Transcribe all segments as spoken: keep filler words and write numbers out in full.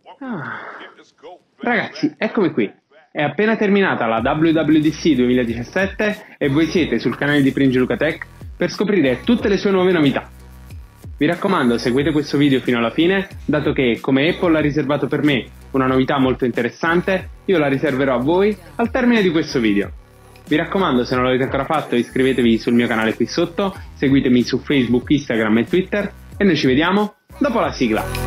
Ah. Ragazzi, eccomi qui. È appena terminata la W W D C duemiladiciassette e voi siete sul canale di Prince Luca Tech per scoprire tutte le sue nuove novità. Vi raccomando, seguite questo video fino alla fine, dato che, come Apple ha riservato per me una novità molto interessante, io la riserverò a voi al termine di questo video. Vi raccomando, se non l'avete ancora fatto, iscrivetevi sul mio canale qui sotto, seguitemi su Facebook, Instagram e Twitter e noi ci vediamo dopo la sigla.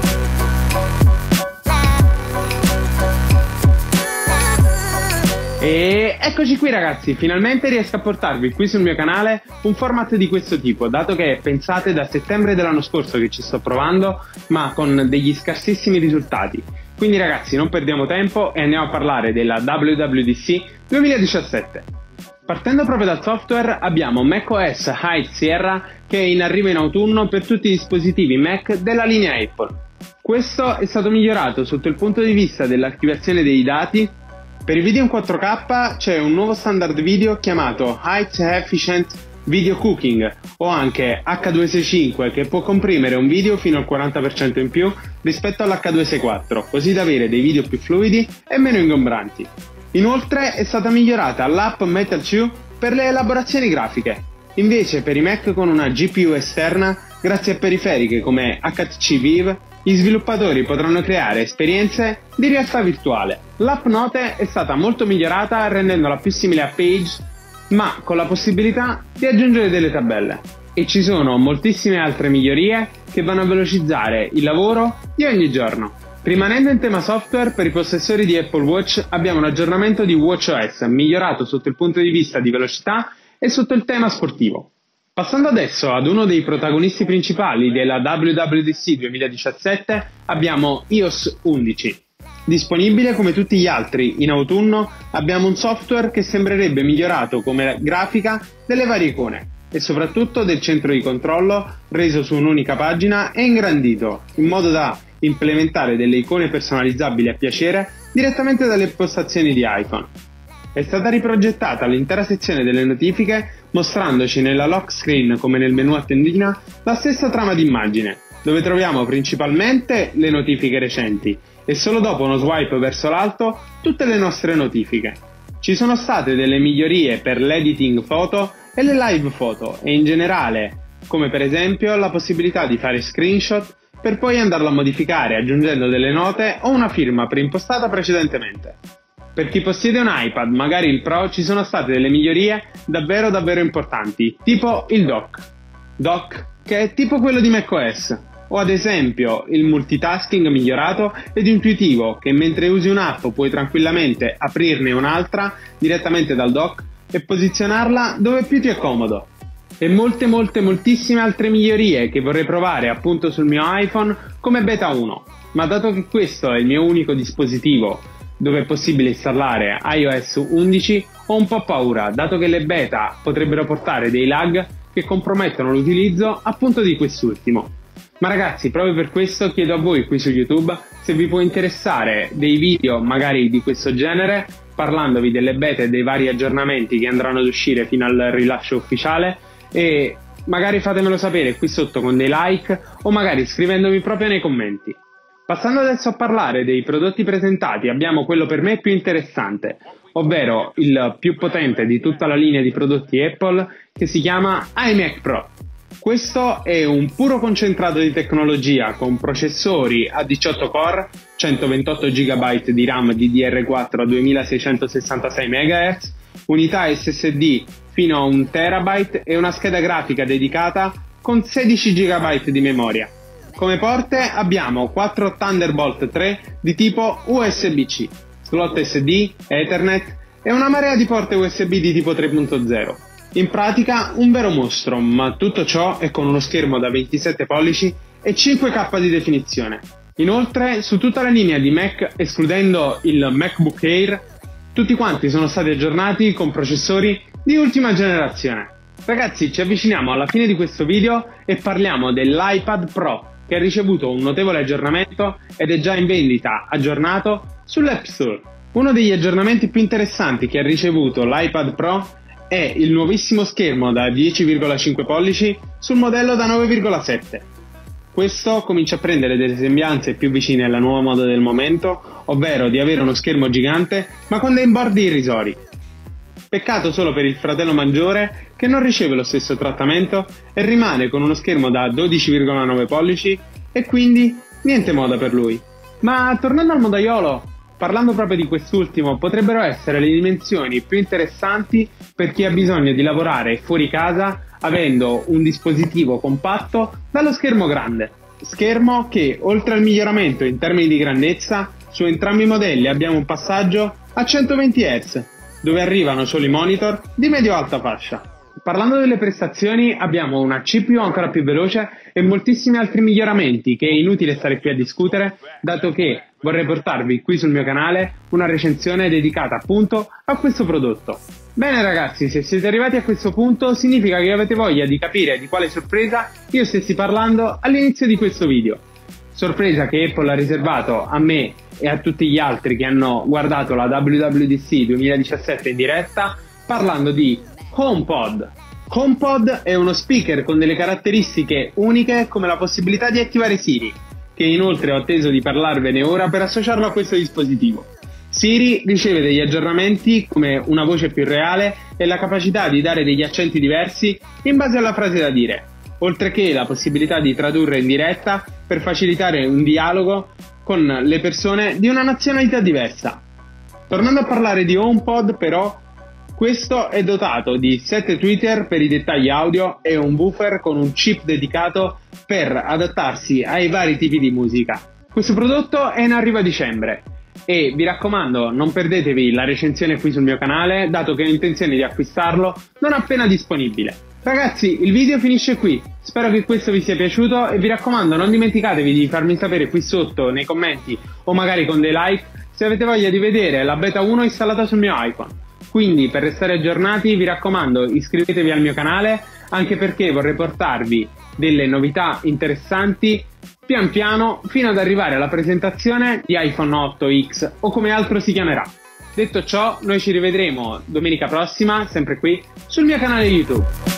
E eccoci qui ragazzi, finalmente riesco a portarvi qui sul mio canale un format di questo tipo, dato che pensate da settembre dell'anno scorso che ci sto provando, ma con degli scarsissimi risultati. Quindi ragazzi, non perdiamo tempo e andiamo a parlare della W W D C duemiladiciassette. Partendo proprio dal software abbiamo macOS High Sierra, che è in arrivo in autunno per tutti i dispositivi Mac della linea Apple. Questo è stato migliorato sotto il punto di vista dell'archiviazione dei dati. Per i video in quattro K c'è un nuovo standard video chiamato High Efficient Video Cooking, o anche H duecentosessantacinque, che può comprimere un video fino al quaranta per cento in più rispetto all'H duecentosessantaquattro, così da avere dei video più fluidi e meno ingombranti. Inoltre è stata migliorata l'app Metal due per le elaborazioni grafiche. Invece per i Mac con una G P U esterna, grazie a periferiche come H T C Vive, gli sviluppatori potranno creare esperienze di realtà virtuale. L'app Note è stata molto migliorata rendendola più simile a Page, ma con la possibilità di aggiungere delle tabelle. E ci sono moltissime altre migliorie che vanno a velocizzare il lavoro di ogni giorno. Rimanendo in tema software, per i possessori di Apple Watch abbiamo un aggiornamento di WatchOS migliorato sotto il punto di vista di velocità e sotto il tema sportivo. Passando adesso ad uno dei protagonisti principali della W W D C duemiladiciassette, abbiamo i O S undici. Disponibile come tutti gli altri in autunno, abbiamo un software che sembrerebbe migliorato come grafica delle varie icone e soprattutto del centro di controllo, reso su un'unica pagina e ingrandito, in modo da implementare delle icone personalizzabili a piacere direttamente dalle impostazioni di iPhone. È stata riprogettata l'intera sezione delle notifiche, mostrandoci nella lock screen come nel menu a tendina la stessa trama d'immagine, dove troviamo principalmente le notifiche recenti e solo dopo uno swipe verso l'alto tutte le nostre notifiche. Ci sono state delle migliorie per l'editing foto e le live foto e in generale, come per esempio la possibilità di fare screenshot per poi andarlo a modificare aggiungendo delle note o una firma preimpostata precedentemente. Per chi possiede un iPad, magari il Pro, ci sono state delle migliorie davvero davvero importanti, tipo il dock. Dock che è tipo quello di macOS, o ad esempio il multitasking migliorato ed intuitivo, che mentre usi un'app puoi tranquillamente aprirne un'altra direttamente dal dock e posizionarla dove più ti è comodo. E molte molte moltissime altre migliorie che vorrei provare appunto sul mio iPhone come beta uno, ma dato che questo è il mio unico dispositivo dove è possibile installare i O S undici, ho un po' paura, dato che le beta potrebbero portare dei lag che compromettono l'utilizzo appunto di quest'ultimo. Ma ragazzi, proprio per questo chiedo a voi qui su YouTube se vi può interessare dei video magari di questo genere, parlandovi delle beta e dei vari aggiornamenti che andranno ad uscire fino al rilascio ufficiale, e magari fatemelo sapere qui sotto con dei like o magari scrivendomi proprio nei commenti. Passando adesso a parlare dei prodotti presentati, abbiamo quello per me più interessante, ovvero il più potente di tutta la linea di prodotti Apple, che si chiama iMac Pro. Questo è un puro concentrato di tecnologia con processori a diciotto core, centoventotto giga di RAM D D R quattro a duemilaseicentosessantasei megahertz, unità S S D fino a un terabyte e una scheda grafica dedicata con sedici giga di memoria. Come porte abbiamo quattro Thunderbolt tre di tipo U S B C, slot S D, Ethernet e una marea di porte U S B di tipo tre punto zero. In pratica un vero mostro, ma tutto ciò è con uno schermo da ventisette pollici e cinque K di definizione. Inoltre su tutta la linea di Mac, escludendo il MacBook Air, tutti quanti sono stati aggiornati con processori di ultima generazione. Ragazzi, ci avviciniamo alla fine di questo video e parliamo dell'iPad Pro, che ha ricevuto un notevole aggiornamento ed è già in vendita aggiornato sull'App Store. Uno degli aggiornamenti più interessanti che ha ricevuto l'iPad Pro è il nuovissimo schermo da dieci virgola cinque pollici sul modello da nove virgola sette. Questo comincia a prendere delle sembianze più vicine alla nuova moda del momento, ovvero di avere uno schermo gigante ma con dei bordi irrisori. Peccato solo per il fratello maggiore che non riceve lo stesso trattamento e rimane con uno schermo da dodici virgola nove pollici e quindi niente moda per lui. Ma tornando al modaiolo, parlando proprio di quest'ultimo, potrebbero essere le dimensioni più interessanti per chi ha bisogno di lavorare fuori casa avendo un dispositivo compatto dallo schermo grande. Schermo che, oltre al miglioramento in termini di grandezza, su entrambi i modelli abbiamo un passaggio a centoventi hertz, dove arrivano solo i monitor di medio-alta fascia. Parlando delle prestazioni, abbiamo una C P U ancora più veloce e moltissimi altri miglioramenti che è inutile stare qui a discutere, dato che vorrei portarvi qui sul mio canale una recensione dedicata appunto a questo prodotto. Bene ragazzi, se siete arrivati a questo punto significa che avete voglia di capire di quale sorpresa io stessi parlando all'inizio di questo video. Sorpresa che Apple ha riservato a me e a tutti gli altri che hanno guardato la W W D C duemiladiciassette in diretta, parlando di HomePod. HomePod è uno speaker con delle caratteristiche uniche come la possibilità di attivare Siri, che inoltre ho atteso di parlarvene ora per associarlo a questo dispositivo. Siri riceve degli aggiornamenti come una voce più reale e la capacità di dare degli accenti diversi in base alla frase da dire, oltre che la possibilità di tradurre in diretta per facilitare un dialogo con le persone di una nazionalità diversa. Tornando a parlare di HomePod però, questo è dotato di sette tweeter per i dettagli audio e un woofer con un chip dedicato per adattarsi ai vari tipi di musica. Questo prodotto è in arrivo a dicembre e vi raccomando non perdetevi la recensione qui sul mio canale, dato che ho intenzione di acquistarlo non appena disponibile. Ragazzi, il video finisce qui, spero che questo vi sia piaciuto e vi raccomando non dimenticatevi di farmi sapere qui sotto nei commenti o magari con dei like se avete voglia di vedere la beta uno installata sul mio iPhone. Quindi per restare aggiornati vi raccomando iscrivetevi al mio canale, anche perché vorrei portarvi delle novità interessanti pian piano fino ad arrivare alla presentazione di iPhone otto X o come altro si chiamerà. Detto ciò, noi ci rivedremo domenica prossima, sempre qui sul mio canale YouTube.